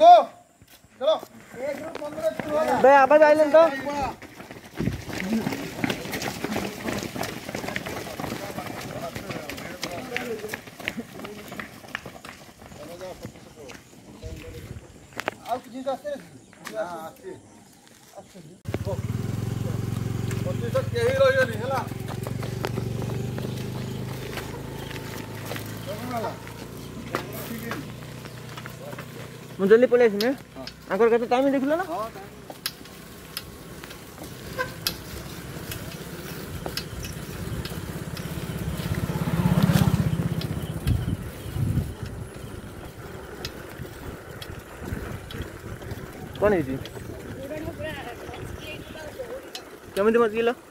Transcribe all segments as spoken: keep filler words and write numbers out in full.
देखो चलो एक ग्रुप पंद्रह शुरू होला बे आवाज आइलन तो ଆଉ କିଛି ଆସେ ନା ଆସେ ଆସେ ପଚିଶ କେହି ରହିବେନି ହେଲା ମୁଁ ଜଲ୍ଦି ପଳେଇ ଆସିମି ଆଙ୍କର କେତେ ଟାଇମ୍ ଦେଖିଲ ନା ହଁ कौन है जी केमिति मत गिलो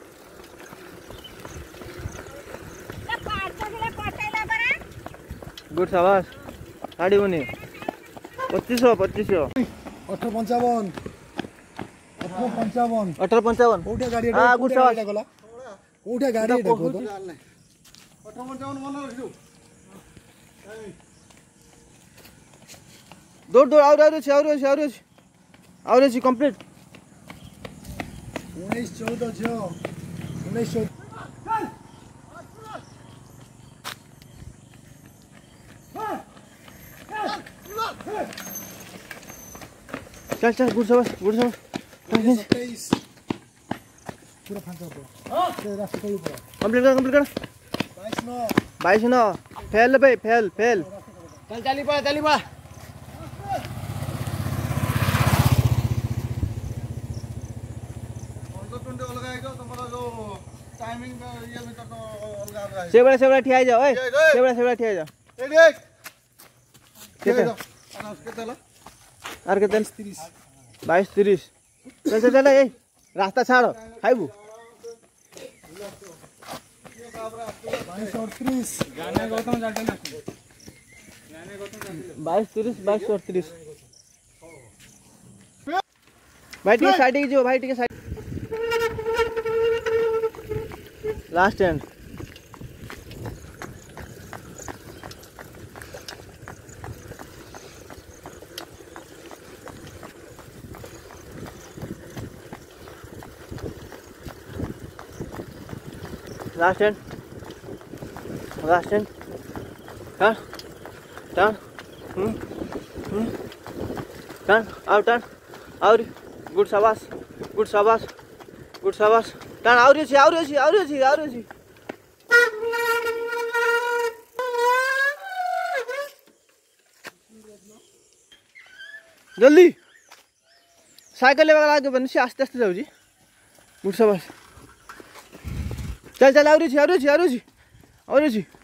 गुड शाबाश साड़ी बनी पच्चीस सौ पच्चीस सौ अठारह पंचावन अठारह पंचावन अठारह पंचावन कोठे गाड़ी हां गुड शाबाश गला कोठे गाड़ी एटा को तो अठारह पंचावन मन रखियो दौड़ दौड़ और और और और और और कंप्लीट उन्नीस चौदह जो उन्नीस चौदह चल चल गुड शाबाश गुड शाबाश तेईस पूरा फांका पड़ो हां रास्ता खोल पड़ो कंप्लीट कर कंप्लीट कर बाईस नौ बाईस नौ फेल भाई फेल फेल चल चली पड़ा चली पड़ा से बड़ा से बड़ा ठिया जाओ ओए से बड़ा से बड़ा ठिया जाओ रेडी कितने कितना और कितने तीस बाईस तीस चल चल चल ए रास्ता छाड़ो खाइबू बाईस और तीस जाने गौतम जाते ना जाने गौतम बाईस तीस बाईस और तीस भाई ठीक है साइड की जो भाई ठीक है side last end last end last end turn turn hmm hmm turn out turn और गुड शाबाश गुड शाबाश गुड शाबाश टर्न और अच्छी और अच्छी और अच्छी और अच्छी जल्दी साइकिल लेवल आगे बन से आस्ते आस्ते जाऊ जी गुड शाबाश चल चल और अच्छी और अच्छी और अच्छी और अच्छी